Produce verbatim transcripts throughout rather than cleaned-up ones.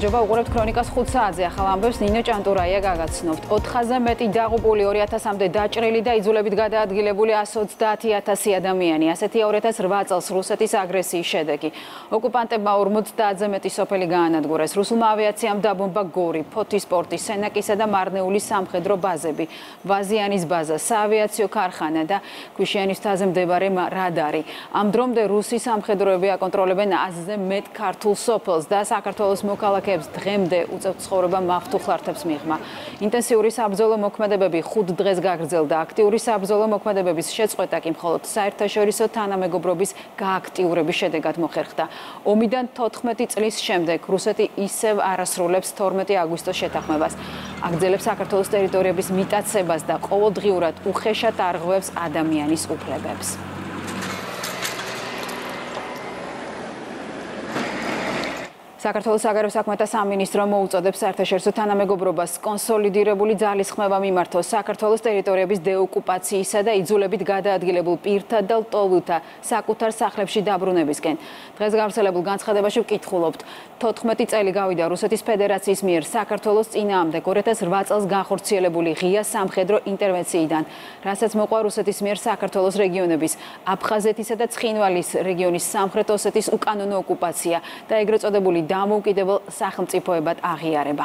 გამარჯობა, უყურებთ ქრონიკას ხუთ საათზე. ახალ ამბებს ნინო ჭანტურაია გაგაცნობთ. ოთხასზე მეტი დაღუპული, ორი ათასამდე დაჭრილი და იძულებით გადაადგილებული εκατს ოცდაათი ათასი ადამიანი. ასეთია ორი ათას ოთხ წელს რუსეთის აგრესიის შედეგი. ოკუპანტებმა ორმოცდაათზე მეტი სოფელი გაანადგურეს. რუსულმა ავიაციამ დაბომბა გორი, ფოთის პორტი, სენაკისა და მარნეულის სამხედრო ბაზები, ვაზიანის ბაზა, საავიაციო ქარხანა და ქვიშიანის მთაზე მდებარე რადარი. ამ დრომდე რუსი სამხედროები აკონტროლებენ ათზე მეტ ქართულ სოფელს და საქართველოს მოქალაქეებს დღემდე უწევთ ცხოვრება მავთუხლართებს მიღმა. ინტენსიური საბრძოლო მოქმედებები ხუთ დღეს გაგრძელდა. აქტიური საბრძოლო მოქმედებების შეწყვეტა კი მხოლოდ საერთაშორისო თანამეგობრობის გააქტიურების შედეგად მოხერხდა. ომიდან თოთხმეტი წლის შემდეგ რუსეთი ისევ არასრულებს თორმეტი აგვისტოს შეთანხმებას. აგრძელებს საქართველოს ტერიტორიების მიტაცებას და ყოველდღიურად უხეშად არღვევს ადამიანის უფლებებს. საქართველოს საგარეო საქმეთა სამინისტრო მოუწოდებს საერთაშორისო თანამეგობრობას კონსოლიდირებული ძალისხმევა მიმართოს საქართველოს ტერიტორიების დეოკუპაციისა და იძულებით გადაადგილებულ პირთა და ლტოლვილთა საკუთარ სახლებში დაბრუნებისკენ. დღეს გავრცელებულ განცხადებაში ვკითხულობთ. თოთხმეტი წელი გავიდა რუსეთის ფედერაციის მიერ საქართველოს წინააღმდეგ ორი ათას ოთხ წელს განხორციელებული ღია სამხედრო ინტერვენციიდან, რასაც მოყვა რუსეთის მიერ საქართველოს რეგიონების, აფხაზეთისა და ცხინვალის რეგიონის სამხრეთ ოსეთის უკანონო ოკუპაცია და ეგრეთ წოდებული დამოუკიდებელ სახელმწიფოებად აღიარება.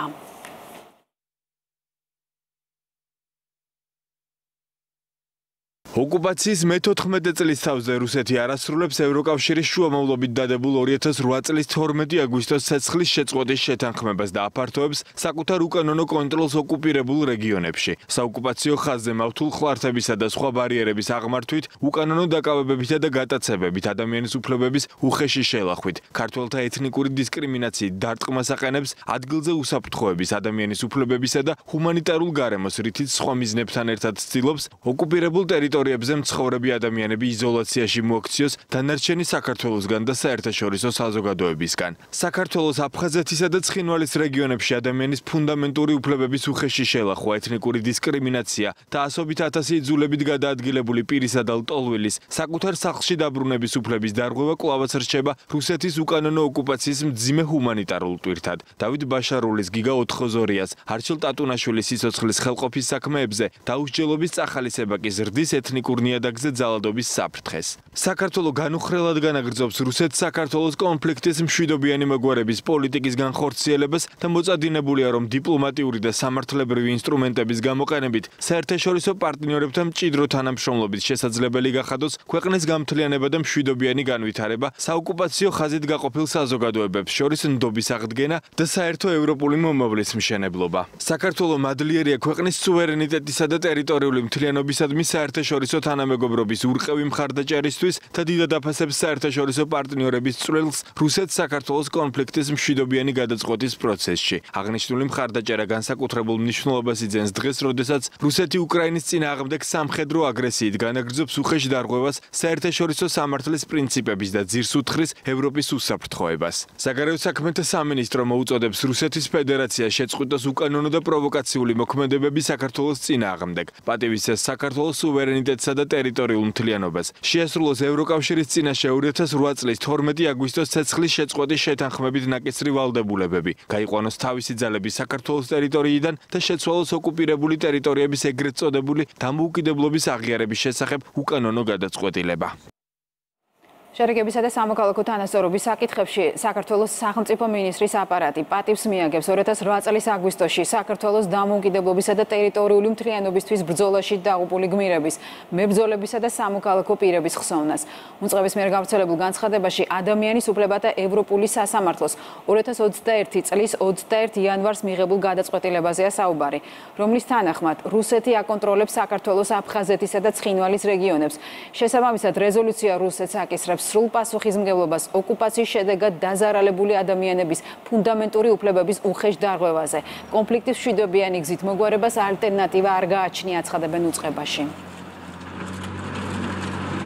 ოკუპაციის მეთოთხმეტი წლის თავზე რუსეთი არასრულებს ევროკავშირის შუამავლობით დადებულ ორი ათას ოთხ წლის თორმეტი აგვისტოს ცეცხლის შეწყვეტის შეთანხმებას და აფართოებს საკუთარ უკანონო კონტროლს ოკუპირებულ რეგიონებში. საოკუპაციო ხაზზე მავთულხლართებისა და სხვა ბარიერების აღმართვით, უკანონო დაკავებებითა და გატაცებებით, ადამიანის უფლებების უხეში შელახვით, ქართველთა ეთნიკური დისკრიმინაციით დარტყმას აყენებს ადგილზე უსაფრთხოების, ადამიანის უფლებებისა და ჰუმანიტარულ გარემოს, რითიც სხვა მიზნებთან ერთად ცდილობს ოკუპირებულ ტერიტორიებში მცხოვრები ადამიანები იზოლაციაში მოაქციოს დანარჩენი საქართველოსგან და საერთაშორისო საზოგადოებისგან. საქართველოს აფხაზეთისა და ცხინვალის რეგიონებში ადამიანის ფუნდამენტური უფლებების უხეში შელახვა, ეთნიკური დისკრიმინაცია და ასობით ათასი იძულებით გადაადგილებული პირისა და ლტოლვილის საკუთარ სახლში დაბრუნების უფლების დარღვევა კვლავაც რჩება რუსეთის უკანონო ოკუპაციის მძიმე ჰუმანიტარულ ტვირთად. დავით ბაშარულის, გიგა ოთხოზორიას, არჩილ ტატუნაშვილის სიცოცხლის ხელყოფის საქმეებზე დაუსჯელობის წახალისება კი ზრდის ეთნიკურ ნიადაგზე ძალადობის საფრთხეს. საქართველო განუხრელად განაგრძობს რუსეთ-საქართველოს კონფლიქტის მშვიდობიანი მოგვარების პოლიტიკის განხორციელებას და მოწადინებულია, რომ დიპლომატიური და სამართლებრივი ინსტრუმენტების გამოყენებით საერთაშორისო პარტნიორებთან მჭიდრო თანამშრომლობის შესაძლებელი გახადოს ქვეყნის გამთლიანება და მშვიდობიანი განვითარება, საოკუპაციო ხაზით გაყოფილ საზოგადოებებს შორის ნდობის აღდგენა და საერთო ევროპული მომავლის მშენებლობა. საქართველო მადლიერია ქვეყნის სუვერენიტეტისა და ტერიტორიული მთლიანობისადმი საერთაშორისო თანამეგობრობის ურყევი მხარდაჭერისთვის და დიდად აფასებს საერთაშორისო პარტნიორების წვლილს რუსეთ-საქართველოს კონფლიქტის მშვიდობიანი გადაწყვეტის პროცესში. აღნიშნული მხარდაჭერა განსაკუთრებულ მნიშვნელობას იძენს დღეს, როდესაც რუსეთი უკრაინის წინააღმდეგ სამხედრო აგრესიით განაგრძობს უხეშ დარღვევას საერთაშორისო სამართლის პრინციპების და ძირს უთხრის ევროპის უსაფრთხოებას. საგარეო საქმეთა სამინისტრო მოუწოდებს რუსეთის ფედერაციას შეწყვიტოს უკანონო და პროვოკაციული მოქმედებები საქართველოს წინააღმდეგ. პატივისცეს საქართველოს სუვერენიტეტსა და ტერიტორიულ მთლიანობას. შეასრულოს ევროკავშირის წინაშე ორი ათას ოთხ წლის თორმეტი აგვისტოს ცეცხლის შეწყვეტის შეთანხმებით ნაკისრი ვალდებულებები. გაიყვანოს თავისი ძალები საქართველოს ტერიტორიიდან და შეცვალოს ოკუპირებული ტერიტორიების ეგრეთ წოდებული დამოუკიდებლობის აღიარების შესახებ უკანონო გადაწყვეტილება. შერიგებისა და სამოქალაქო თანასწორობის საკითხებში საქართველოს სახელმწიფო მინისტრის აპარატი პატივს მიაგებს ორი ათას ოთხ წლის აგვისტოში საქართველოს დამოუკიდებლობისა და ტერიტორიული მთლიანობისთვის ბრძოლაში დაღუპული გმირების, მებრძოლებისა და სამოქალაქო პირების ხსოვნას. უწყების მიერ გავრცელებულ განცხადებაში ადამიანის უფლებათა ევროპული სასამართლოს ორი ათას ოცდაერთი წლის ოცდაერთი იანვარს მიღებულ გადაწყვეტილებაზეა საუბარი, რომლის თანახმად რუსეთი აკონტროლებს საქართველოს აფხაზეთისა და ცხინვალის რეგიონებს. შესაბამისად რეზოლუცია რუსეთს აკისრებს სრულ პასუხისმგებლობას ოკუპაციის შედეგად დაზარალებული ადამიანების ფუნდამენტური უფლებების უხეშ დარღვევაზე. კონფლიქტის მშვიდობიანი გზით მოგვარებას ალტერნატივა არ გააჩნია, აცხადებენ უწყებაში.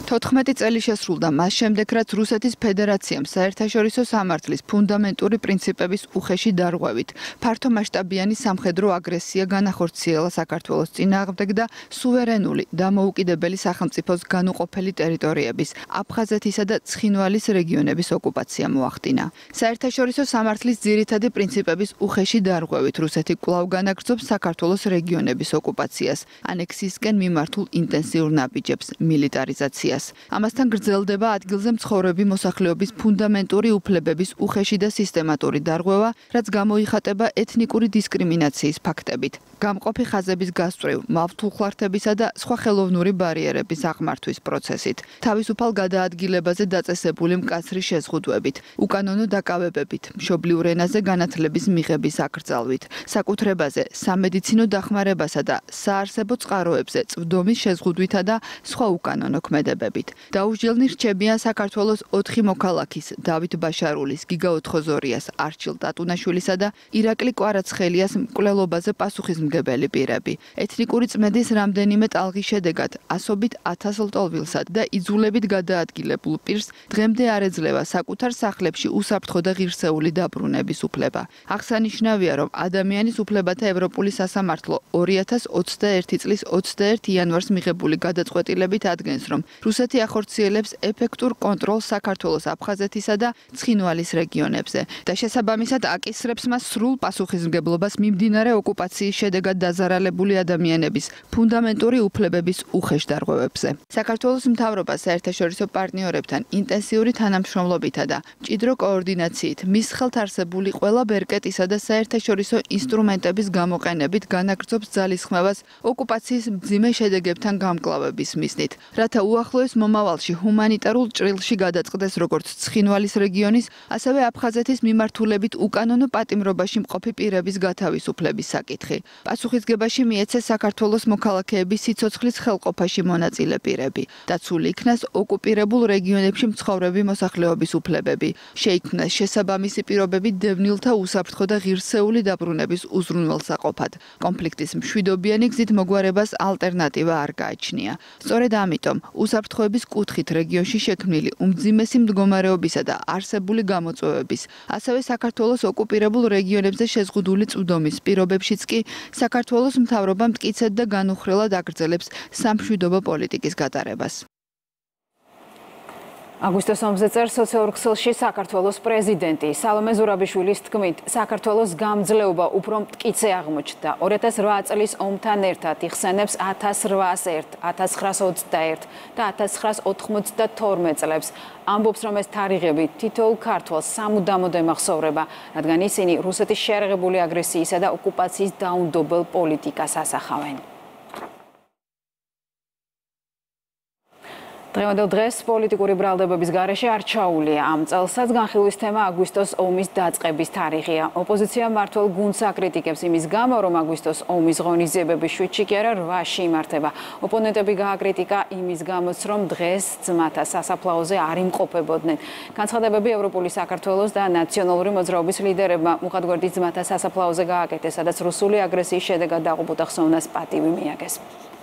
თოთხმეტი წელი შესრულდა მას შემდეგ, რაც რუსეთის ფედერაციამ საერთაშორისო სამართლის ფუნდამენტური პრინციპების უხეში დარღვევით ფართო მასშტაბიანი სამხედრო აგრესია განახორციელა საქართველოს წინააღმდეგ და სუვერენული დამოუკიდებელი სახელმწიფოს განუყოფელი ტერიტორიების აფხაზეთისა და ცხინვალის რეგიონების ოკუპაცია მოახდინა. საერთაშორისო სამართლის ძირითადი პრინციპების უხეში დარღვევით რუსეთი კვლავ განაგრძობს საქართველოს რეგიონების ოკუპაციას, ანექსიისკენ მიმართულ ინტენსიურ ნაბიჯებს, მილიტარიზაციას. ამასთან გრძელდება ადგილზე მცხოვრები მოსახლეობის ფუნდამენტური უფლებების უხეში და სისტემატური დარღვევა, რაც გამოიხატება ეთნიკური დისკრიმინაციის ფაქტებით, გამყოფი ხაზების გასწვრივ, მავთულხლართებისა და სხვა ხელოვნური ბარიერების აღმართვის პროცესით, თავისუფალ გადაადგილებაზე დაწესებული მკაცრი შეზღუდვებით, უკანონო დაკავებებით, მშობლიურ ენაზე განათლების მიღების აკრძალვით, საკუთრებაზე, სამედიცინო დახმარებასა და საარსებო წყაროებზე წვდომის შეზღუდვითა და სხვა უკანონო ქმედებებით. დაუსჯელნი რჩებიან საქართველოს ოთხი მოქალაქის, დავით ბაშარულის, გიგა ოთხოზორიას, არჩილ ტატუნაშვილისა და ირაკლი კვარაცხელიას მკვლელობაზე პასუხისმგებელი პირები. ეთნიკური წმენდის რამდენიმე ტალღის შედეგად ასობით ათას ლტოლვილსად და იძულებით გადაადგილებულ პირს დღემდე არ ეძლევა საკუთარ სახლებში უსაფრთხო და ღირსეული დაბრუნების უფლება. აღსანიშნავია, რომ ადამიანის უფლებათა ევროპული სასამართლო ორი ათას ოცდაერთი წლის ოცდაერთი იანვარს მიღებული გადაწყვეტილებით ადგენს, რომ რუსეთი ახორციელებს ეფექტურ კონტროლს საქართველოს აფხაზეთისა და ცხინვალის რეგიონებზე და შესაბამისად აკისრებს მას სრულ პასუხისმგებლობას მიმდინარე ოკუპაციის შედეგად დაზარალებული ადამიანების ფუნდამენტური უფლებების უხეშ დარღვევებზე. საქართველოს მთავრობა საერთაშორისო პარტნიორებთან ინტენსიური თანამშრომლობითა და მჭიდრო კოორდინაციით მის ხელთ არსებული ყველა ბერკეტისა და საერთაშორისო ინსტრუმენტების გამოყენებით განაგრძობს ძალისხმევას ოკუპაციის მძიმე შედეგებთან გამკლავების მიზნით, რათა უახლოეს მომავალში ჰუმანიტარულ ჭრილში გადაწყდეს როგორც ცხინვალის რეგიონის, ასევე აფხაზეთის მიმართულებით უკანონო პატიმრობაში მყოფი პირების გათავისუფლების საკითხი. პასუხისგებაში მიეცეს საქართველოს მოქალაქეების სიცოცხლის ხელყოფაში მონაწილე პირები. დაცული იქნას ოკუპირებულ რეგიონებში მცხოვრები მოსახლეობის უფლებები. შეიქმნას შესაბამისი პირობები დევნილთა უსაფრთხო და ღირსეული დაბრუნების უზრუნველსაყოფად. კონფლიქტის მშვიდობიანი გზით მოგვარებას ალტერნატივა არ გააჩნია. სწორედ ამიტომ უსაფრთხოების კუთხით რეგიონში შექმნილი უმძიმესი მდგომარეობისა და არსებული გამოწვევების, ასევე საქართველოს ოკუპირებულ რეგიონებზე შეზღუდული წვდომის პირობებშიც კი საქართველოს მთავრობა მტკიცედ და განუხრელად აგრძელებს სამშვიდობო პოლიტიკის გატარებას. აგვისტოს ომზე წერს სოციალურ ქსელში საქართველოს პრეზიდენტი. სალომე ზურაბიშვილის თქმით, საქართველოს გამძლეობა უფრო მტკიცე აღმოჩნდა. ორი ათას რვა წლის ომთან ერთად იხსენებს ათას რვაას ერთ, ათას ცხრაას ოცდაერთ და ათას ცხრაას ოთხმოცდათორმეტ წლებს. ამბობს, რომ ეს თარიღები თითოეულ ქართველს სამუდამოდ ემახსოვრება, რადგან ისინი რუსეთის შეერაღებული აგრესიისა და ოკუპაციის დაუნდობელ პოლიტიკას ასახავენ. დღევანდელ დღეს პოლიტიკური ბრალდებების გარეშე არ ჩაულია. ამ წელსაც განხილვის თემა აგვისტოს ომის დაწყების თარიღია. ოპოზიცია მმართველ გუნდს აკრიტიკებს იმის გამო, რომ აგვისტოს ომის ღონისძიებები შვიდში კი არა რვაში იმართება. ოპონენტები გააკრიტიკა იმის გამოც, რომ დღეს ძმათა სასაფლაოზე არ იმყოფებოდნენ. განცხადებები ევროპული საქართველოს და ნაციონალური მოძრაობის ლიდერებმა მუხათგვერდის ძმათა სასაფლაოზე გააკეთეს, სადაც რუსული აგრესიის შედეგად დაღუპულთა ხსოვნას პატივი მიაგეს.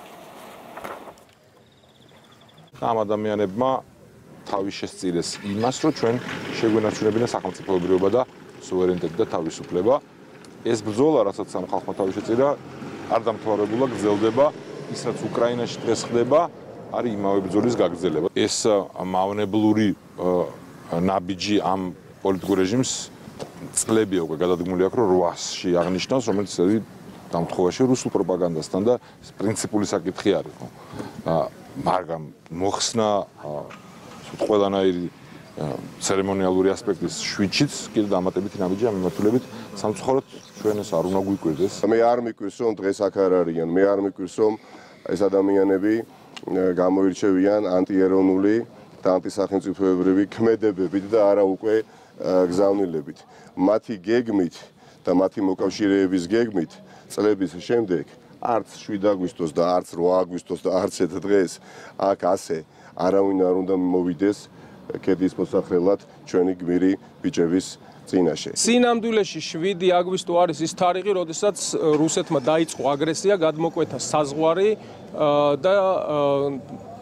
ამ ადამიანებმა თავი შესწირეს იმას, რომ ჩვენ შეგვენარჩუნებინა სახელმწიფოებრიობა და სუვერენიტეტი და თავისუფლება. ეს ბრძოლა, რასაც ამ ხალხმა თავი შეწირა, არ დამთავრებულა, გრძელდება, ის რაც უკრაინაში დღეს ხდება, არის იმავე ბრძოლის გაგრძელება. ეს მავნებლური ნაბიჯი ამ პოლიტიკურ რეჟიმს წლებია უკვე გადადგმული აქვს, რომ რვაში აღნიშნავს, რომელიც დამთხოვაში რუსულ პროპაგანდასთან და პრინციპული საკითხი არის. მაგრამ მოხსნა ყველანაირი ცერემონიალური ასპექტის შვიდშიც კიდე დამატებითი ნაბიჯია მიმართულებით სამწუხაროდ ჩვენ ეს არ უნდა გვიკვირდეს. მე არ მიკვირს, რომ დღეს აქ არ არიან, მე არ მიკვირს, რომ ეს ადამიანები გამოირჩევიან ანტიეროვნული და ანტისახელმწიფოებრივი ქმედებებით და არა უკვე გზავნილებით. მათი გეგმით და მათი მოკავშირეების გეგმით წლების შემდეგ არც შვიდ აგვისტოს და არც რვა აგვისტოს და არც ერთ დღეს აქ ასე არავინ არ უნდა მოვიდეს კედის მოსახლეად ჩვენი გმირი ბიჭების წინაშე. სინამდვილეში შვიდი აგვისტო არის ის თარიღი, როდესაც რუსეთმა დაიწყო აგრესია, გადმოკვეთა საზღვარი და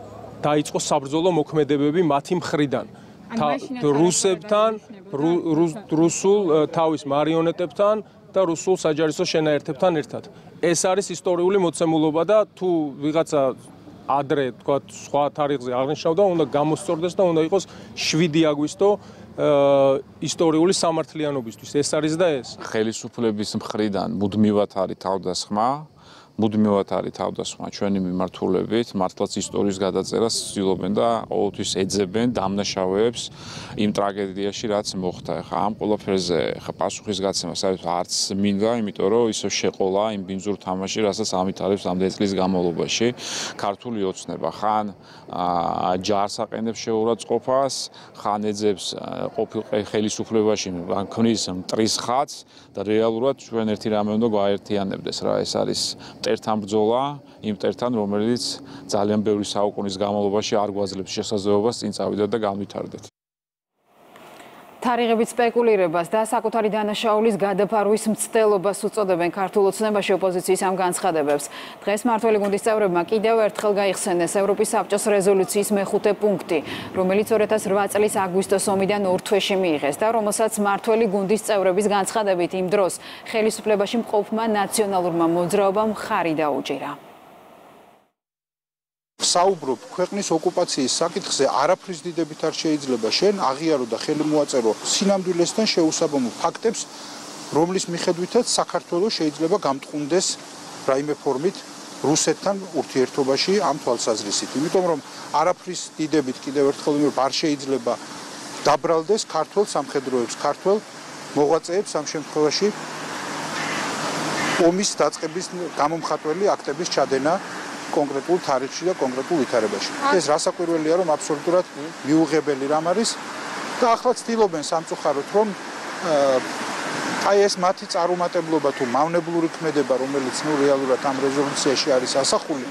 დაიწყო საბრძოლო მოქმედებები მათი მხრიდან. რუსებთან, რუსულ თავის მარიონეტებთან და რუსულ საჯარისო შენაერთებთან ერთად. ეს არის ისტორიული მოცემულობა და თუ ვიღაცა ადრე, თქვა, სხვა თარიღზე აღნიშნავდა, უნდა გამოსწორდეს და უნდა იყოს შვიდი აგვისტო ისტორიული სამართლიანობისთვის. ეს არის და ეს. ხელისუფლების მხრიდან მუდმივად არის თავდასხმა, მუდმივად არის თავდასხმა ჩვენი მიმართულებით, მართლაც ისტორიის გადაწერას ცდილობენ და ყოველთვის ეძებენ დამნაშავეებს იმ ტრაგედიაში, რაც მოხდა. ხა ამ ყველაფერზე ხა პასუხის გაცემა საერთოდ არც მინდა, იმიტომ რომ ისევ შეყოლა იმ ბინძურ თამაში, რასაც ამითარებს ამდენი წლის განმავლობაში. ქართული ოცნება ხან ჯარს აყენებს შეურაცხყოფას, ხან ეძებს ყოფილ ხელისუფლებაში, ან ქმნის მტრის ხატს და რეალურად ჩვენ ერთი რამე უნდა გვაერთიანებდეს რა, ეს არის მტერთან ბრძოლა, იმ მტერთან, რომელიც ძალიან ბევრი საუკუნის განმავლობაში არ გვაძლევს შესაძლებლობას წინ წავიდეთ და განვითარდეთ. თარიღებით სპეკულირებას და საკუთარი დანაშაულის გადაფარვის მცდელობას უწოდებენ ქართულ ოცნებაში ოპოზიციის ამ განცხადებებს. დღეს მმართველი გუნდის წევრებმა კიდევ ერთხელ გაიხსენეს ევროპის საბჭოს რეზოლუციის მეხუთე პუნქტი, რომელიც ორი ათას რვა წლის აგვისტოს ომიდან ორ თვეში მიიღეს და რომელსაც მმართველი გუნდის წევრების განცხადებით იმ დროს ხელისუფლებაში მყოფმა ნაციონალურმა მოძრაობამ ხარი დაუჭირა. საუბრობ ქვეყნის ოკუპაციის საკითხზე არაფრის დიდებით არ შეიძლება შენ აღიარო და ხელი მოაწერო სინამდვილესთან შეუსაბამო ფაქტებს, რომლის მიხედვითაც საქართველოს შეიძლება გამტყუნდეს რაიმე ფორმით რუსეთთან ურთიერთობაში ამ თვალსაზრისით. იმიტომ რომ არაფრის დიდებით კიდევ ერთხელ ვიმეორებ არ შეიძლება დაბრალდეს ქართულ სამხედროებს, ქართულ მოღვაწეებს ამ შემთხვევაში ომის დაწყების გამომხატველი აქტების ჩადენა კონკრეტულ თარიღში და კონკრეტულ ვითარებაში. ეს რასაკვირველია, რომ აბსოლუტურად მიუღებელი რამ არის და ახლა ცდილობენ სამწუხაროდ, რომ აი ეს მათი წარუმატებლობა თუ მავნებლური ქმედება, რომელიც ნუ რეალურად ამ რეზოლუციაში არის ასახული,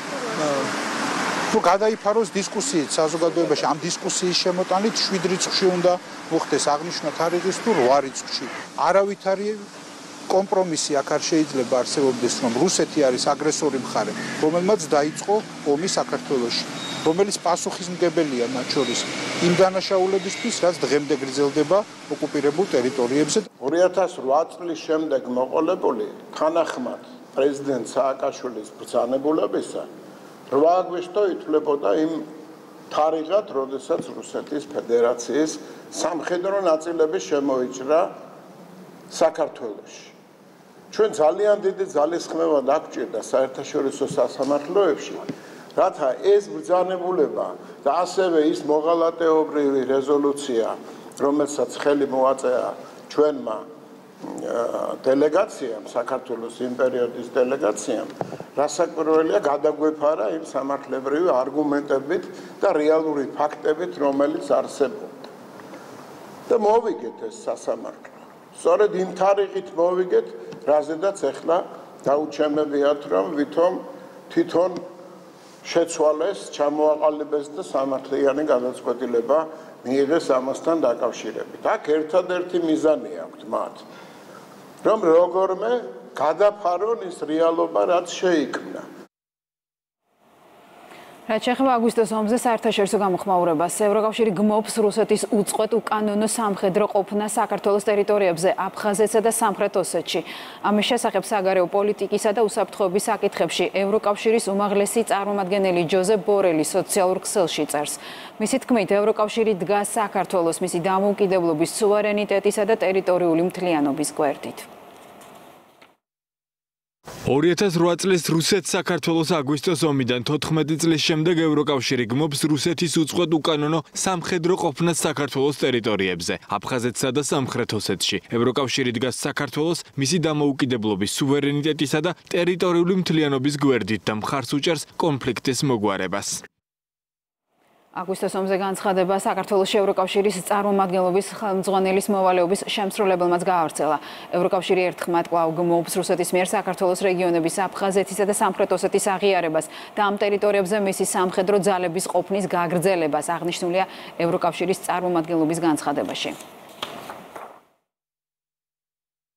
თუ გადაიფაროს დისკუსიით საზოგადოებაში, ამ დისკუსიის შემოტანით შვიდ რიცხვში უნდა მოხდეს აღნიშნა თარიღის თუ რვა რიცხვში. არავითარი კომპრომისი აქ არ შეიძლება არსებობდეს, რომ რუსეთი არის აგრესორი მხარე, რომელმაც დაიწყო ომი საქართველოში, რომელიც პასუხისმგებელია მათ შორის იმ დანაშაულებისთვის, რაც დღემდე გრძელდება ოკუპირებულ ტერიტორიებზე. ორი ათას რვა წლის შემდეგ მოყოლებული თანახმად პრეზიდენტ სააკაშვილის ბრძანებულებისა რვა აგვისტო ითვლებოდა იმ თარიღად, როდესაც რუსეთის ფედერაციის სამხედრო ნაწილები შემოიჭრა საქართველოში. ჩვენ ძალიან დიდი ძალისხმევა დაგჭირდა საერთაშორისო სასამართლოებში, რათა ეს ბრძანებულება და ასევე ის მოღალატეობრივი რეზოლუცია, რომელსაც ხელი მოაწეა ჩვენმა დელეგაციამ, საქართველოს იმ პერიოდის დელეგაციამ, რასაკვირველია გადაგვეფარა იმ სამართლებრივი არგუმენტებით და რეალური ფაქტებით, რომელიც არსებობდა. და მოვიგეთ ეს სასამართლო. სწორედ იმ თარიღით მოვიგეთ, რაზედაც ახლა დაუჩემებიათ, რომ ვითომ თვითონ შეცვალეს, ჩამოაყალიბეს და სამართლიანი გადაწყვეტილება მიიღეს ამასთან დაკავშირებით. აქ ერთადერთი მიზანი აქვთ მათ, რომ როგორმე გადაფარონ ის რეალობა, რაც შეიქმნა. რაც შეეხება აგვისტოს ომზე საერთაშორისო გამოხმაურებას, ევროკავშირი გმობს რუსეთის უწყვეტ უკანონო სამხედრო ყოფნა საქართველოს ტერიტორიებზე, აფხაზეთსა და სამხრეთ ოსეთში. ამის შესახებ საგარეო პოლიტიკისა და უსაფრთხოების საკითხებში ევროკავშირის უმაღლესი წარმომადგენელი ჯოზეფ ბორელი სოციალურ ქსელში წერს. მისი თქმით, ევროკავშირი დგას საქართველოს მისი დამოუკიდებლობის, სუვერენიტეტისა და ტერიტორიული მთლიანობის გვერდით. ორი ათას რვა წლის რუსეთ-საქართველოს აგვისტოს ომიდან თოთხმეტი წლის შემდეგ ევროკავშირი გმობს რუსეთის უწყვეტ უკანონო სამხედრო ყოფნას საქართველოს ტერიტორიებზე, აფხაზეთსა და სამხრეთ ოსეთში. ევროკავშირი დგას საქართველოს მისი დამოუკიდებლობის, სუვერენიტეტისა და ტერიტორიული მთლიანობის გვერდით და მხარს უჭერს კონფლიქტის მოგვარებას. აგვისტოს ომზე განცხადება საქართველოში ევროკავშირის წარმომადგენლობის ხელმძღვანელის მოვალეობის შემსრულებელმაც გაავრცელა. ევროკავშირი ერთხმად კვლავ გმობს რუსეთის მიერ საქართველოს რეგიონების აფხაზეთისა და სამხრეთ ოსეთის აღიარებას და ამ ტერიტორიებზე მისი სამხედრო ძალების ყოფნის გაგრძელებას, აღნიშნულია ევროკავშირის წარმომადგენლობის განცხადებაში.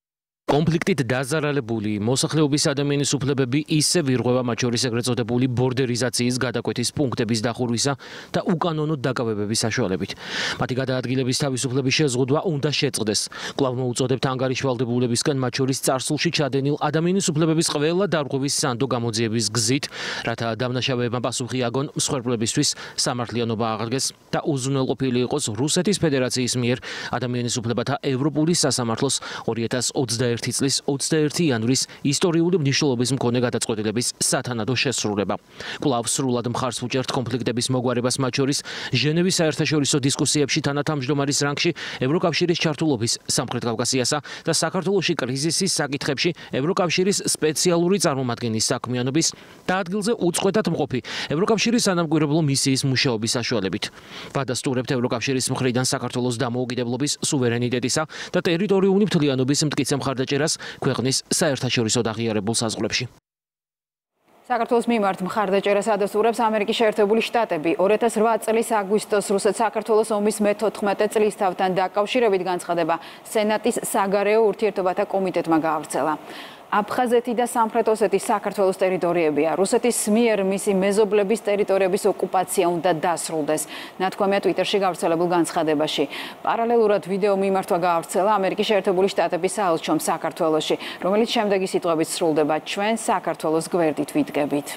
კონფლიქტით დაზარალებული მოსახლეობის ადამიანის უფლებები ისევ ირღვევა, მათ შორის ეგრეთ წოდებული ბორდერიზაციის გადაკვეთის პუნქტების დახურვისა და უკანონო დაკავებების საშუალებით. მათი გადაადგილების თავისუფლების შეზღუდვა უნდა შეწყდეს. კვლავ მოუწოდებთ ანგარიშვალდებულებისგან, მათ შორის წარსულში ჩადენილ ადამიანის უფლებების ყველა დარღვევის სანდო გამოძიების გზით, რათა დამნაშავეებმა პასუხი აგონ მსხვერპლებისთვის სამართლიანობა აღდგეს და უზრუნველყოფილი იყოს რუსეთის ფედერაციის მიერ ადამიანის უფლებათა ევროპული სასამართლოს ორი ათას ოცდაერთი წლის ოცდაერთი იანვრის ისტორიული მნიშვნელობის მქონე გადაწყვეტილების სათანადო შესრულება. კვლავ სრულად მხარს ვუჭერთ კონფლიქტების მოგვარებას, მათ შორის ჟენევის საერთაშორისო დისკუსიებში თანათავმჯდომარის რანგში ევროკავშირის ჩართულობის სამხრეთ კავკასიასა და საქართველოში კრიზისის საკითხებში ევროკავშირის სპეციალური წარმომადგენლის საქმიანობის და ადგილზე უწყვეტად მყოფი ევროკავშირის სანამკვირვებლო მისიის მუშაობის საშუალებით. ვადასტურებთ ევროკავშირის მხრიდან საქართველოს დამოუკიდებლობის, სუვერენიტეტისა და ტერიტორიული მთლიანობის მტკიცე მხარდაჭერას ქვეყნის საერთაშორისო აღიარებულ საზღვრებში. საქართველოს მიმართ მხარდაჭერას ადასტურებს ამერიკის შეერთებული შტატები. ორი ათას რვა წლის აგვისტოს რუსეთ-საქართველოს ომის მეთოთხმეტე წლისთავთან დაკავშირებით განცხადება სენატის საგარეო ურთიერთობათა კომიტეტმა გაავრცელა. აფხაზეთი და სამხრეთ ოსეთის საქართველოს ტერიტორიებია. რუსეთის მიერ მისი მეზობლების ტერიტორიების ოკუპაცია უნდა დასრულდეს. ნათქვამია ტვიტერში გავრცელებულ განცხადებაში. პარალელურად ვიდეო მიმართვა გაავრცელა ამერიკის შეერთებული შტატების საელჩომ საქართველოში, რომელიც შემდეგი სიტყვებით სრულდება: ჩვენ საქართველოს გვერდით ვიდგებით.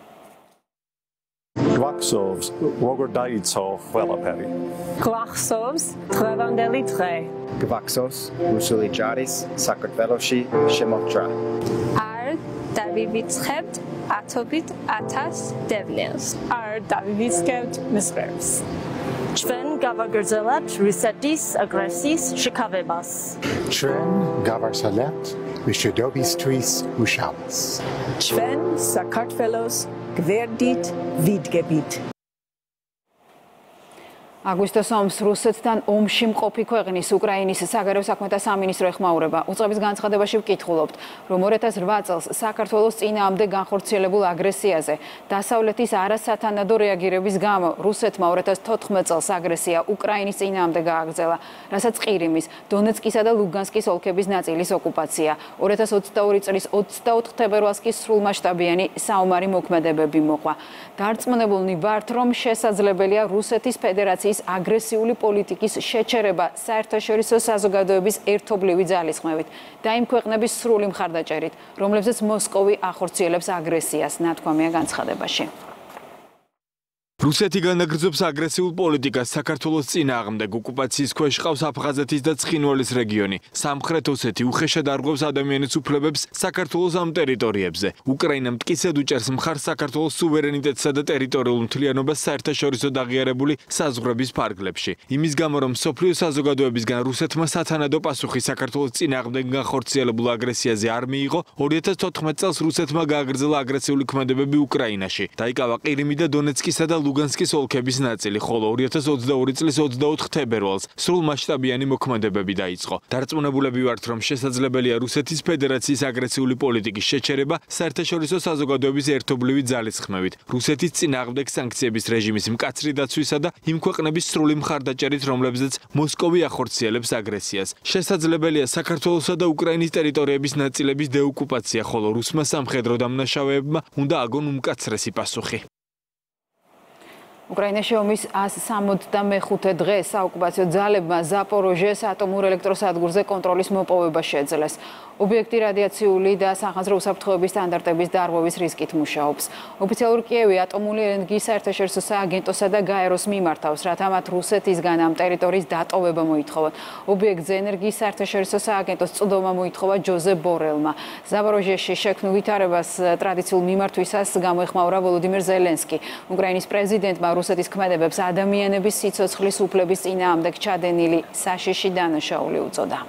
გვახსოვს, როგორ დაიწყო ყველაფერი. გვახსოვს დღევანდელი დღე. გვახსოვს რუსული ჯარის საქართველოში შემოჭრა. არ დავივიწყებთ ათობით ათას დევნილს. არ დავივიწყებთ მსხვერპლს. ჩვენ გავაგრძელებთ რუსეთის აგრესიის შეკავებას. ჩვენ გავარსალებთ მშვიდობისთვის მუშაობას. ჩვენ საქართველოს გვერდით ვიდგებით. აგვისტოს ომს რუსეთთან ომში მყოფი ქვეყნის უკრაინის საგარეო საქმეთა სამინისტრო ეხმაურება. უწყების განცხადებაში ვკითხულობთ, რომ ორი ათას რვა წელს საქართველოს წინააღმდეგ განხორციელებულ აგრესიაზე დასავლეთის არასათანადო რეაგირების გამო რუსეთმა ორი ათას თოთხმეტ წელს აგრესია უკრაინის წინააღმდეგ გააგრძელა, რასაც ყირიმის, დონეცკისა და ლუგანსკის ოლქების ნაწილის ოკუპაცია. ორი ათას ოცდაორი წლის ოცდაოთხ თებერვალს კი სრულმასშტაბიანი საომარი მოქმედებები მოყვა. დარწმუნებულნი ვართ, რომ შესაძლებელია რუსეთის ფედერაციის აგრესიული პოლიტიკის შეჩერება საერთაშორისო საზოგადოების ერთობლივი ძალისხმევით და იმ ქვეყნების სრული მხარდაჭერით, რომლებზეც მოსკოვი ახორციელებს აგრესიას, ნათქვამია განცხადებაში. რუსეთი განაგრძობს აგრესიულ პოლიტიკას საქართველოს წინააღმდეგ. ოკუპაციის ქვეშ ყავს აფხაზეთის და ცხინვალის რეგიონი. სამხრეთ ოსეთი უხეშად არღვევს ადამიანის უფლებებს საქართველოს ამ ტერიტორიებზე. უკრაინა მტკიცედ უჭერს მხარს საქართველოს სუვერენიტეტსა და ტერიტორიულ მთლიანობას საერთაშორისო აღიარებული საზღვრების ფარგლებში. იმის გამო, რომ მსოფლიო საზოგადოებისგან რუსეთმა სათანადო პასუხი საქართველოს წინააღმდეგ განხორციელებულ აგრესიაზე არ მიიღო, ორი ათას თოთხმეტ წელს რუსეთმა გააგრძელა აგრესიული ქმედებები უკრაინაში. დაიკავა ყირიმი და დონეცკისა და ლუგანსკის ოლქების ნაწილი, ხოლო ორი ათას ოცდაორი წლის ოცდაოთხ თებერვალს სრულმასშტაბიანი მოქმედებები დაიწყო. დარწმუნებულები ვართ, რომ შესაძლებელია რუსეთის ფედერაციის აგრესიული პოლიტიკის შეჩერება საერთაშორისო საზოგადოების ერთობლივი ძალისხმევით, რუსეთის წინააღმდეგ სანქციების რეჟიმის მკაცრი დაცვისა და იმ ქვეყნების სრული მხარდაჭერით, რომლებზეც მოსკოვი ახორციელებს აგრესიას. შესაძლებელია საქართველოსა და უკრაინის ტერიტორიების ნაწილების დეოკუპაცია, ხოლო რუსმა სამხედრო დამნაშავეებმა უნდა აგონ უმკაცრესი პასუხი. უკრაინაში ომის ასი სამოცდამეხუთე დღე საოკუპაციო ძალებმა ზაპოროჟიეს ატომურ ელექტროსადგურზე კონტროლის მოპოვება შეძლეს. ობიექტი რადიაციული და სახანძრო უსაფრთხოების სტანდარტების დარღვევის რისკით მუშაობს. ოფიციალურ კიევი ატომური ენერგიის საერთაშორისო სააგენტოსა და გაეროს მიმართავს, რათა მათ რუსეთისგან ამ ტერიტორიის დატოვება მოითხოვონ. ობიექტზე ენერგიის საერთაშორისო სააგენტოს წვდომა მოითხოვა ჯოზეფ ბორელმა. ზაპოროჟიაში შექმნილ ვითარებას ტრადიციულ მიმართვისას გამოეხმაურა ვოლოდიმირ ზელენსკი. უკრაინის პრეზიდენტმა რუსეთის ქმედებებს ადამიანების სიცოცხლის უფლების წინააღმდეგ ჩადენილი საშიში დანაშაული უწოდა.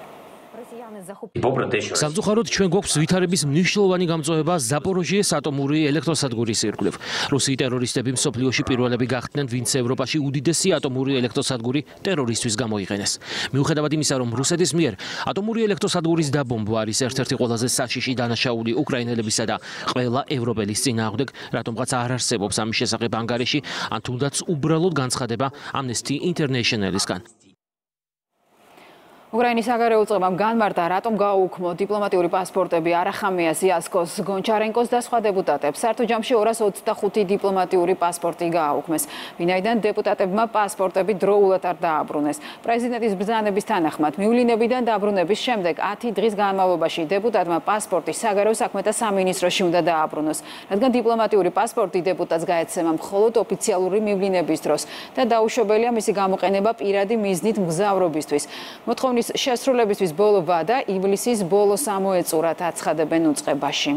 სამწუხაროდ ჩვენ გვაქვს ვითარების მნიშვნელოვანი გამწვავება ზაპოროჟიეს ატომური ელექტროსადგურის ირგვლივ. რუსი ტერორისტები მსოფლიოში პირველები გახდნენ, ვინც ევროპაში უდიდესი ატომური ელექტროსადგური ტერორისთვის გამოიყენეს. მიუხედავად იმისა, რომ რუსეთის მიერ ატომური ელექტროსადგურის დაბომბვა არის ერთ-ერთი ყველაზე საშიში დანაშაული უკრაინელებისა და ყველა ევროპელის წინააღმდეგ, რატომღაც არ არსებობს ამის შესახებ ანგარიში, ან თუნდაც უბრალოდ განცხადება Amnesty International-ისგან. უკრაინის საგარეო უწყებამ განმარტა, რატომ გააუქმო დიპლომატიური პასპორტები არახამიას, იასკოს, გონჩარენკოს და სხვა დეპუტატებს. საერთო ჯამში ორას ოცდახუთი დიპლომატიური პასპორტი გააუქმეს. ვინაიდან დეპუტატებმა პასპორტები დროულად არ დააბრუნეს. პრეზიდენტის ბრძანების თანახმად, მივლინებიდან დაბრუნების შემდეგ ათი დღის განმავლობაში დეპუტატმა პასპორტი საგარეო საქმეთა სამინისტროში უნდა დააბრუნოს, რადგან დიპლომატიური პასპორტი დეპუტატს გაეცემა მხოლოდ ოფიციალური მივლინების დროს და დაუშვებელია მისი გამოყენება პირადი მიზნით მგზავრობისთვის. მოთხოვნის შესრულებისთვის ბოლო ვადა ივლისის ბოლოს ამოეწურათ, აცხადებენ უწყებაში.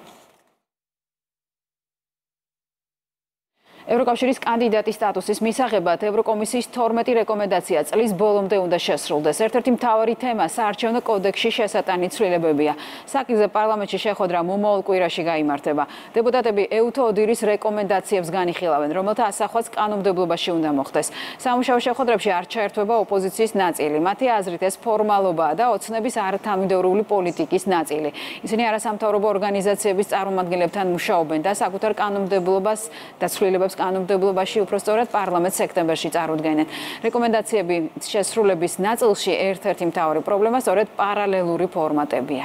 ევროკავშირის კანდიდატის სტატუსის მისაღებად ევროკომისიის თორმეტი რეკომენდაცია წლის ბოლომდე უნდა შესრულდეს. ერთ-ერთი მთავარი თემა საარჩევნო კოდექსში შესატანი ცვლილებებია. საკითხზე პარლამენტში შეხვედრა მომავალ კვირაში გაიმართება. დეპუტატები ეუთო ოდირის რეკომენდაციებს განიხილავენ, რომელთა ასახვაც კანონმდებლობაში უნდა მოხდეს. სამუშაო შეხვედრებში არ ჩაერთვება ოპოზიციის ნაწილი. მათი აზრით ეს ფორმალობაა და ოცნების არათანმიმდევრული პოლიტიკის ნაწილი. ისინი არასამთავრობო ორგანიზაციების წარმომადგენლებთან მუშაობენ და საკუთარ კანონმდებლობას და ცვლილებებს კანონმდებლობაში უпростоრად პარლამენტს სექტემბერში წარუდგენენ. რეკომენდაციები შესრულების ნაწილში ერთ-ერთი მთავარი პრობლემა სწორედ პარალელური ფორმატებია.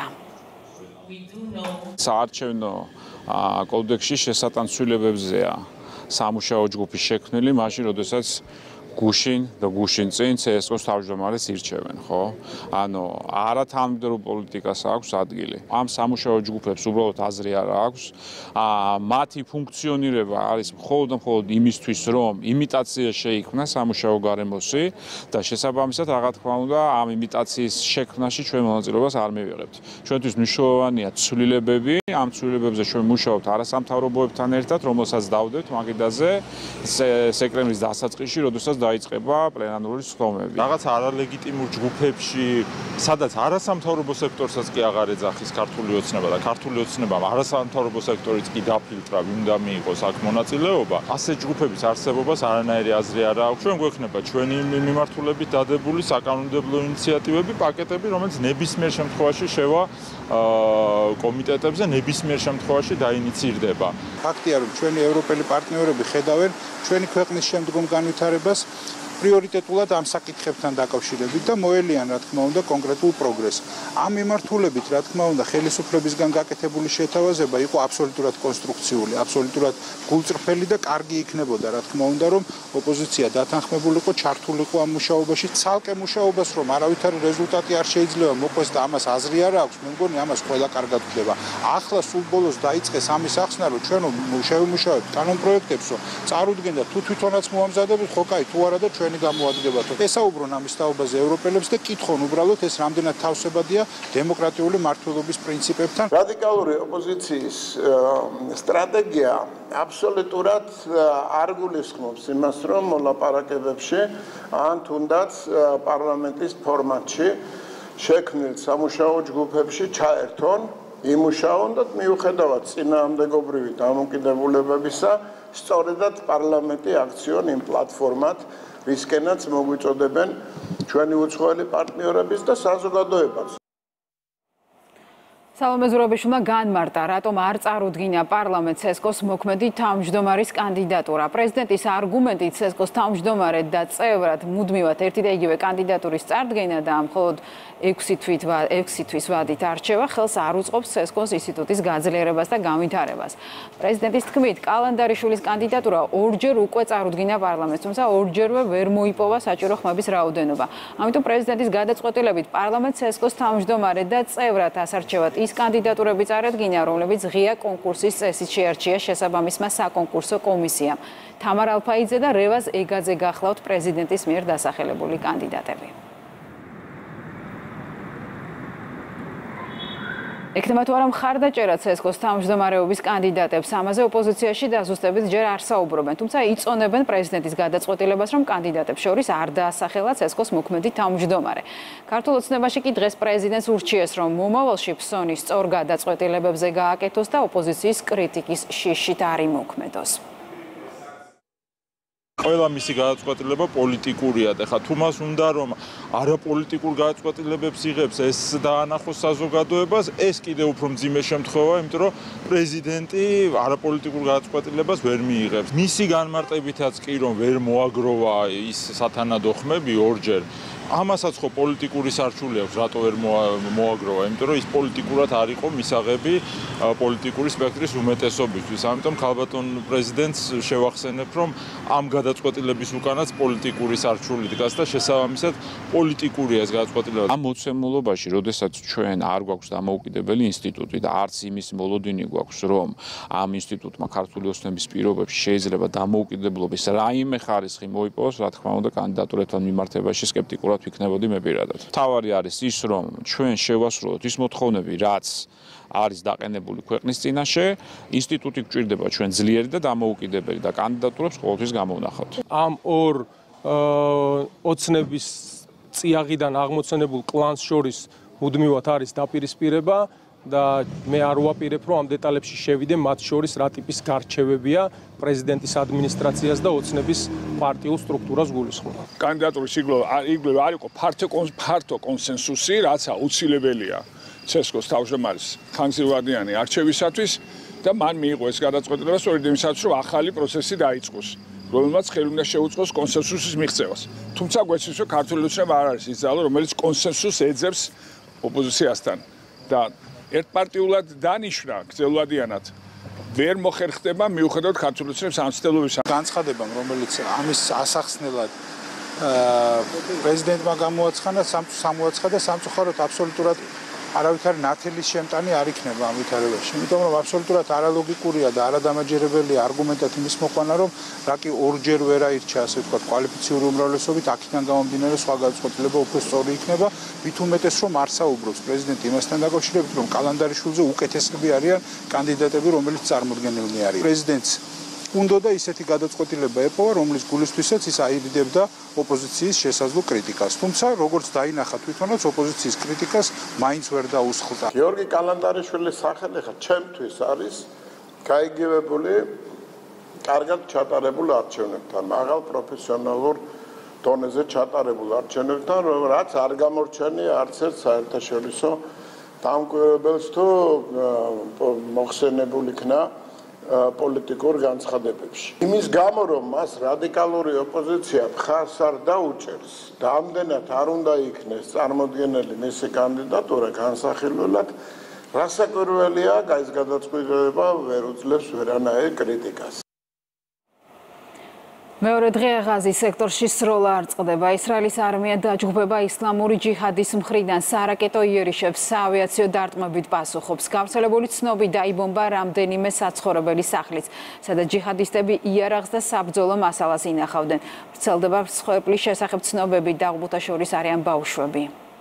საარჩევნო კოდექსში შესატან ცვლილებებზეა სამუშაო ჯგუფი შექმნილი, მაშინ როდესაც გუშინ და გუშინ წინ ცსკ-ს თავმჯდომარეს ირჩევენ, ხო? ანუ არათანმიმდევრულ პოლიტიკას აქვს ადგილი. ამ სამუშაო ჯგუფებს უბრალოდ აზრი არ აქვს. მათი ფუნქციონირება არის მხოლოდ და მხოლოდ იმისთვის, რომ იმიტაცია შეიქმნას სამუშაო გარემოში და შესაბამისად, რა თქმა უნდა, ამ იმიტაციის შექმნაში ჩვენ მონაწილეობას არ მივიღებთ. ჩვენთვის მნიშვნელოვანია ცვლილებები, ამ ცვლილებებზე ჩვენ მუშაობთ არასამთავრობოებთან ერთად, რომელსაც დავდებთ მაგიდაზე სექტემბრის დასაწყისში, როდესაც დაიწყება პლენარული სხდომები. რაღაც არალეგიტიმურ ჯგუფებში, სადაც არასამთავრობო სექტორსაც კი აღარ ეძახის ქართული ოცნება და ქართული ოცნებამ არასამთავრობო სექტორიც კი დაფილტრა, უნდა მიიღოს აქ მონაწილეობა. ასე ჯგუფების არსებობას არანაირი აზრი არ აქვს. ჩვენ გვექნება ჩვენი მიმართულებით დადებული საკანონმდებლო ინიციატივები, პაკეტები, რომელიც ნებისმიერ შემთხვევაში შევა კომიტეტებზე, ნებისმიერ შემთხვევაში დაინიცირდება. ფაქტია, რომ ჩვენი ევროპელი პარტნიორები ხედავენ ჩვენი ქვეყნის შემდგომ განვითარებას პრიორიტეტულად ამ საკითხებთან დაკავშირებით და მოელიან, რა თქმა უნდა, კონკრეტულ პროგრესს. ამ მიმართულებით, რა თქმა უნდა, ხელისუფლებისგან გაკეთებული შეთავაზება იყო აბსოლუტურად კონსტრუქციული, აბსოლუტურად გულწრფელი და კარგი იქნებოდა, რა თქმა უნდა, რომ ოპოზიცია დათანხმებულიყო, ჩართულიყო ამ მუშაობაში, ცალკე მუშაობას, რომ არავითარი რეზულტატი არ შეიძლება მოყვეს და ამას აზრი არ აქვს, მე მგონი ამას ყველა კარგად ხვდება. ახლა სულ ბოლოს დაიწყეს ამის ახსნა, რომ ჩვენ შევიმუშავებთ კანონპროექტებსო, წარუდგენდა თუ თვითონაც მოამზადებით, ხო კაი, თუ არა და ჩვენი გამოადგებათო. ესაუბრონ ამის თაობაზე ევროპელებს და კითხონ უბრალოდ ეს რამდენად თავსებადია დემოკრატიული მართლობის პრინციპებთან. რადიკალური ოპოზიციის სტრატეგია აბსოლუტურად არ გულისხმობს იმას, რომ მოლაპარაკებებში ან თუნდაც პარლამენტის ფორმატში შექმნილ სამუშაო ჯგუფებში ჩაერთონ, იმუშაონ და მიუხედავად წინააღმდეგობრივი დამოკიდებულებებისა, სწორედად პარლამენტი აქციონ იმ პლატფორმად, რისკენაც მოგვიწოდებენ ჩვენი უცხოელი პარტნიორების და საზოგადოებაც. სალომე ზურაბიშვილმა განმარტა, რატომ არ წარუდგინა პარლამენტ ცსკ-ს მოქმედი თავმჯდომარის კანდიდატურა. პრეზიდენტის არგუმენტით ცსკ-ს თავმჯდომარედ და წევრად მუდმივად ერთი და იგივე კანდიდატურის წარდგენა და მხოლოდ ექვსი თვის ვადით არჩევა ხელს არ უწყობს ცსკ-ს ინსტიტუტის გაძლიერებას და განვითარებას. პრეზიდენტის თქმით, კალანდარიშვილის კანდიდატურა ორჯერ უკვე წარუდგინა პარლამენტს, თუმცა ორჯერვე ვერ მოიპოვა საჭირო ხმების რაოდენობა. ამიტომ პრეზიდენტის გადაწყვეტილებით პარლამენტ ცსკ-ს თავმჯდომარედ და წევრად ასარჩევად ის კანდიდატურები წარადგინა, რომლებიც ღია კონკურსის წესით შეარჩია შესაბამისმა საკონკურსო კომისიამ. თამარ ალფაიძე და რევაზ ეგაძე გახლავთ პრეზიდენტის მიერ დასახელებული კანდიდატები. ექნება თუ არა მხარდაჭერა ცსკ-ს თავმჯდომარეობის კანდიდატებს, ამაზე ოპოზიციაში დაზუსტებით ჯერ არ საუბრობენ, თუმცა იწონებენ პრეზიდენტის გადაწყვეტილებას, რომ კანდიდატებს შორის არ დაასახელა ცსკ-ს მოქმედი თავმჯდომარე. ქართულ ოცნებაში კი დღეს პრეზიდენტს ურჩიეს, რომ მომავალში ფსონი სწორ გადაწყვეტილებებზე გააკეთოს და ოპოზიციის კრიტიკის შიშით არ იმოქმედოს. ყველა მისი გადაწყვეტილება პოლიტიკურია და ხა თუ მას უნდა რომ არაპოლიტიკურ გადაწყვეტილებებს იღებს ეს დაანახოს საზოგადოებას, ეს კიდევ უფრო მძიმე შემთხვევაა, იმიტომ რომ პრეზიდენტი არაპოლიტიკურ გადაწყვეტილებას ვერ მიიღებს. მისი განმარტებითაც კი რომ ვერ მოაგროვა ის სათანადო ხმები ორჯერ ამასაც ხო პოლიტიკური სარჩული აქვს, რატო ვერ მოაგროვა, იმიტომ რომ ის პოლიტიკურად არ იყო მისაღები პოლიტიკური სპექტრის უმეტესობისთვის. ამიტომ ქალბატონ პრეზიდენტს შევახსენებ, რომ ამ გადაწყვეტილების უკანაც პოლიტიკური სარჩული დგას და შესაბამისად პოლიტიკურია ეს გადაწყვეტილება. ამ მოცემულობაში, როდესაც ჩვენ არ გვაქვს დამოუკიდებელი ინსტიტუტი და არც იმის მოლოდინი გვაქვს, რომ ამ ინსტიტუტმა ქართული ოცნების პირობებში შეიძლება დამოუკიდებლობის რაიმე ხარისხი მოიპოვოს, რა თქმა უნდა, კანდიდატურებთან მიმართებაში სკეპტიკურად ვიქნებოდი მე პირადად. თავარი არის ის, რომ ჩვენ შევასრულოთ ის მოთხოვნები, რაც არის დაყენებული ქვეყნის წინაშე, ინსტიტუტი გვჭირდება ჩვენ ძლიერი და დამოუკიდებელი და კანდიდატურებს ყოველთვის გამოვნახავთ. ამ ორ ოცნების წიაღიდან აღმოცენებულ კლანს შორის მუდმივად არის დაპირისპირება და მე არ ვაპირებ, რომ ამ დეტალებში შევიდე, მათ შორის რა ტიპის გარჩევებია პრეზიდენტის ადმინისტრაციას და ოცნების პარტიულ სტრუქტურას გულისხმობ. კანდიდატურის იგივე არ იყო ფართო კონსენსუსი, რაც აუცილებელია ცესკოს თავმჯდომარის ხანგრძლივადიანი არჩევისათვის და მან მიიღო ეს გადაწყვეტილება სწორედ იმისათვის, რომ ახალი პროცესი დაიწყოს, რომელმაც ხელი უნდა შეუწყოს კონსენსუსის მიღწევას. თუმცა გვესმის, რომ ქართული ოცნება არ არის ის ძალა, რომელიც კონსენსუსს ეძებს ოპოზიციასთან და ერთპარტიულად დანიშნა გრძელვადიანად ვერ მოხერხდება მიუხედავად ქართული ოცნების ამცდელობისა. განცხადებამ, რომელიც ამის ასახსნელად პრეზიდენტმა გამოაცხადა, სამოაცხადა სამწუხაროდ აბსოლუტურად არავითარი ნათელის შემტანი არ იქნება ამ ვითარებაში. იმიტომ რომ აბსოლუტურად არალოგიკურია და არადამაჯერებელია არგუმენტად იმის მოყვანა, რომ რაკი ორჯერ ვერ აირჩა, ასე ვთქვათ, კვალიფიციური უმრავლესობით, აქედან გამომდინარე სხვა გადაწყვეტილება უფრო სწორი იქნება, მით უმეტეს რომ არ საუბრობს პრეზიდენტი იმასთან დაკავშირებით, რომ კალანდარიშვილზე უკეთესები არიან კანდიდატები, რომელიც წარმოდგენილნი არიან. პრეზიდენტს უნდა და ისეთი გადაწყვეტილება ეპოვა, რომლის გულისთვისაც ის აირიდებდა ოპოზიციის შესაძლო კრიტიკას. თუმცა, როგორც დაინახა თვითონაც ოპოზიციის კრიტიკას მაინც ვერ დაუსხლტა. გიორგი კალანდარიშვილის სახელი ხა ჩემთვის არის გაიგივებული კარგად ჩატარებულ არჩევნებთან, მაღალ პროფესიონალურ დონეზე ჩატარებულ არჩევნებთან, რაც არ გამორჩენია არც ერთ საერთაშორისო დამკვირვებელს თუ მოხსენებულ იქნა პოლიტიკურ განცხადებებში. იმის გამო, რომ მას რადიკალური ოპოზიცია მხარს არ დაუჭერს და ამდენად არ უნდა იქნეს წარმოდგენილი მისი კანდიდატურა განსახილველად, რასაკვირველია, ეს გადაწყვეტილება ვერ უძლებს ვერანაირ კრიტიკას. მეორე დღე ღაზის სექტორში სროლა არ წყდება. ისრაელის არმია დაჯგუფება ისლამური ჯიჰადის მხრიდან სარაკეტო იერიშებს საავიაციო დარტყმებით პასუხობს. გავრცელებული ცნობით დაიბომბა რამდენიმე საცხოვრებელი სახლიც, სადაც ჯიჰადისტები იარაღს და საბრძოლო მასალას ინახავდნენ. ვრცელდება მსხვერპლის შესახებ ცნობები, დაღუპულთა შორის არიან ბავშვები.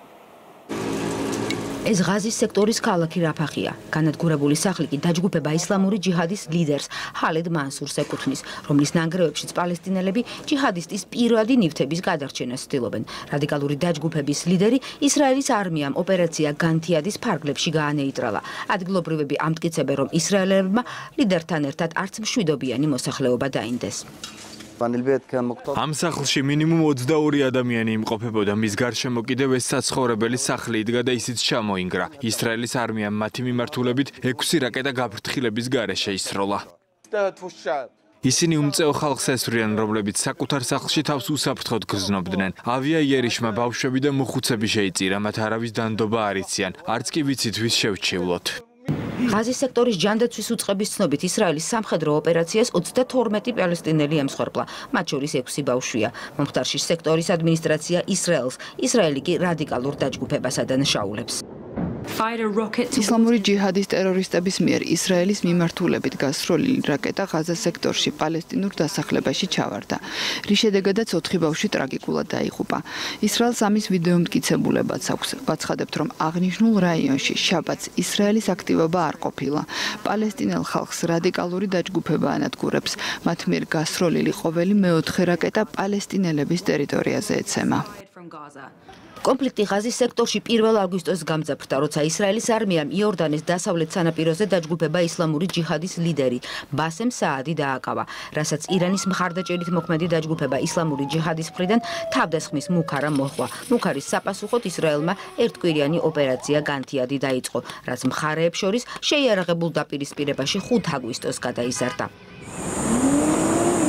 ეს ღაზის სექტორის ქალაქი რაფახია. განადგურებული სახლი კი დაჯგუფება ისლამური ჯიჰადის ლიდერს ჰალედ მანსურს ეკუთვნის, რომლის ნანგრევებშიც პალესტინელები ჯიჰადისტის პირადი ნივთების გადარჩენას ცდილობენ. რადიკალური დაჯგუფების ლიდერი ისრაელის არმიამ ოპერაცია განთიადის ფარგლებში გაანეიტრალა. ადგილობრივები ამტკიცებენ, რომ ისრაელებმა ლიდერთან ერთად არც მშვიდობიანი მოსახლეობა დაინდეს. ამ სახლში მინიმუმ ოცდაორი ადამიანი იმყოფებოდა, მის გარშემო კიდევ ეს საცხოვრებელი სახლი იდგა და ისიც ჩამოინგრა. ისრაელის არმიამ მათი მიმართულებით ექვსი რაკეტა გაფრთხილების გარეშე ისროლა. ისინი უმწეო ხალხს ესვრიან, რომლებიც საკუთარ სახლში თავს უსაფრთხოდ გრძნობდნენ. ავიაიერიშმა ბავშვები და მოხუცები შეიწირა, მათ არავის დანდობა არ იციან, არც კი ვიცით ვის შევჩივლოთ. ღაზის სექტორის ჯანდაცვის უწყების ცნობით ისრაელის სამხედრო ოპერაციას ოცდათორმეტი პალესტინელი ემსხვერპლა, მათ შორის ექვსი ბავშვია. მომხდარში სექტორის ადმინისტრაცია ისრაელს, ისრაელი კი რადიკალურ დაჯგუფებას ადანაშაულებს. ისლამური ჯიჰადის ტერორისტების მიერ ისრაელის მიმართულებით გასროლილი რაკეტა ღაზას სექტორში პალესტინურ დასახლებაში ჩავარდა, რის შედეგადაც ოთხი ბავშვი ტრაგიკულად დაიღუპა. ისრაელს ამის ვიდეო მტკიცებულებაც აქვს. ვაცხადებთ, რომ აღნიშნულ რაიონში შაბათს ისრაელის აქტივობა არ ყოფილა. პალესტინელ ხალხს რადიკალური დაჯგუფება ანადგურებს. მათ მიერ გასროლილი ყოველი მეოთხე რაკეტა პალესტინელების ტერიტორიაზე ეცემა. კონფლიქტი ღაზის სექტორში პირველ აგვისტოს გამძაფრდა, როცა ისრაელის არმიამ იორდანის დასავლეთ სანაპიროზე დაჯგუფება ისლამური ჯიჰადის ლიდერი ბასემ საადი დააკავა, რასაც ირანის მხარდაჭერით მოქმედი დაჯგუფება ისლამური ჯიჰადის მხრიდან თავდასხმის მუქარა მოჰყვა. მუქარის sapasუხოდ ისრაელმა ერთკვირიანი ოპერაცია განთიადი დაიწყო, რაც მხარეებს შორის შეიარაღებულ დაპირისპირებაში ხუთ აგვისტოს გადაიზარდა.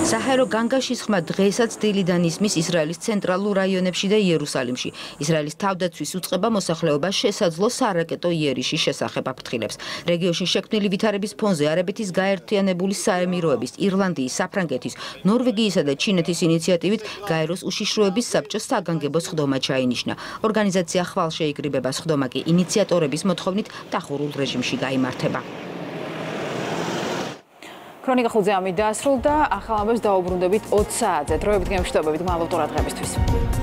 საჰაერო განგაშის ხმა დღესაც დილიდან ისმის ისრაელის ცენტრალურ რაიონებში და იერუსალიმში. ისრაელის თავდაცვის უწყება მოსახლეობას შესაძლო სარაკეტო იერიშის შესახებ აფრთხილებს. რეგიონში შექმნილი ვითარების ფონზე არაბეთის გაერთიანებული საემიროების, ირლანდიის, საფრანგეთის, ნორვეგიისა და ჩინეთის ინიციატივით გაეროს უშიშროების საბჭოს საგანგებო სხდომა ჩაინიშნა. ორგანიზაცია ხვალ შეიკრიბება, სხდომა კი ინიციატორების მოთხოვნით დახურულ რეჟიმში გაიმართება. ქრონიკა ხუთზე ამით დასრულდა, ახალ ამბებს დაუბრუნდებით ოცი საათზე. დროებით გემშვიდობებით, მადლობთ ყურადღებისთვის.